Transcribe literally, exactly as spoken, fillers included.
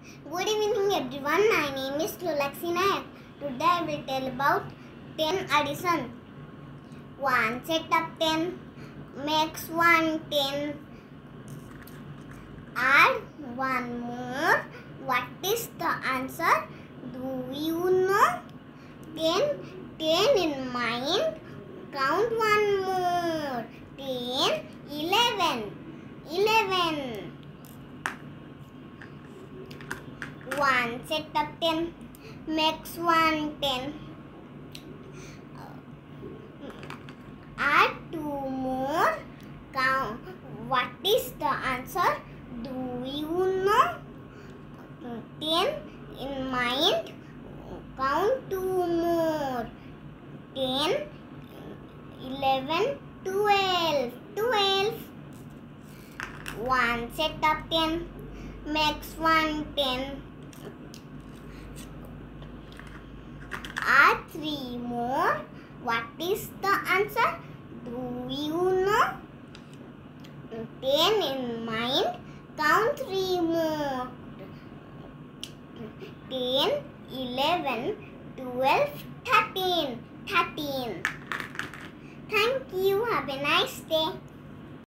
Good evening everyone, my name is Lolaksi. Today I will tell about ten addition. one set of ten makes one ten. Add one more. What is the answer? Do you know? ten, ten in mind. Count one more. ten, eleven. eleven. one set of ten makes one ten. Add two more. Count. What is the answer? Do you know? ten in mind. Count two more. ten, eleven, twelve. twelve. one set of ten makes one ten. Add three more. What is the answer? Do you know? ten in mind. Count three more. ten, eleven, twelve, thirteen. thirteen. Thank you. Have a nice day.